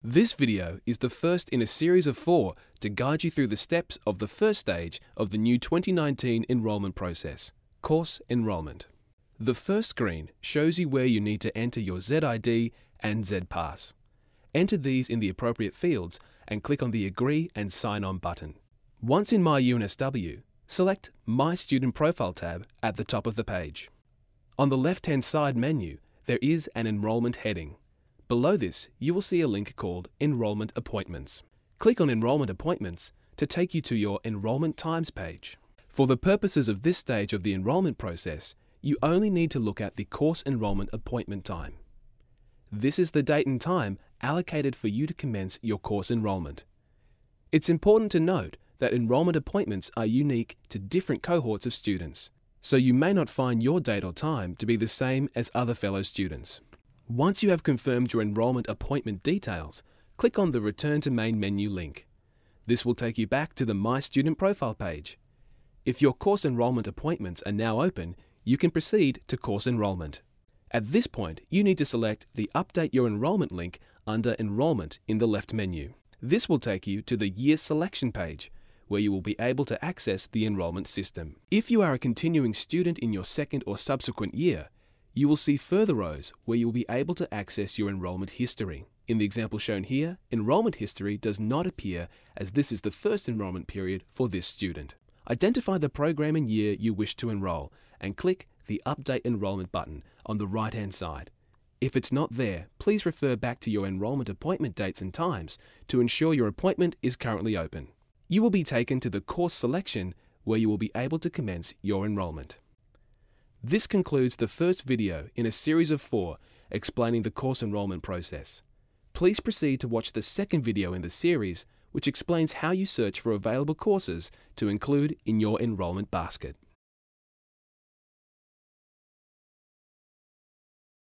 This video is the first in a series of 4 to guide you through the steps of the first stage of the new 2019 enrolment process, Course Enrolment. The first screen shows you where you need to enter your ZID and ZPass. Enter these in the appropriate fields and click on the Agree and Sign On button. Once in My UNSW, select My Student Profile tab at the top of the page. On the left-hand side menu, there is an Enrolment heading. Below this, you will see a link called Enrolment Appointments. Click on Enrolment Appointments to take you to your Enrolment Times page. For the purposes of this stage of the enrolment process, you only need to look at the Course Enrolment Appointment time. This is the date and time allocated for you to commence your course enrolment. It's important to note that enrolment appointments are unique to different cohorts of students, so you may not find your date or time to be the same as other fellow students. Once you have confirmed your enrolment appointment details, click on the Return to Main menu link. This will take you back to the My Student Profile page. If your course enrolment appointments are now open, you can proceed to course enrolment. At this point, you need to select the Update Your Enrolment link under Enrolment in the left menu. This will take you to the Year Selection page, where you will be able to access the enrolment system. If you are a continuing student in your second or subsequent year, you will see further rows where you will be able to access your enrolment history. In the example shown here, enrolment history does not appear as this is the first enrolment period for this student. Identify the program and year you wish to enroll and click the Update Enrolment button on the right-hand side. If it's not there, please refer back to your enrolment appointment dates and times to ensure your appointment is currently open. You will be taken to the course selection where you will be able to commence your enrolment. This concludes the first video in a series of 4 explaining the course enrolment process. Please proceed to watch the second video in the series, which explains how you search for available courses to include in your enrolment basket.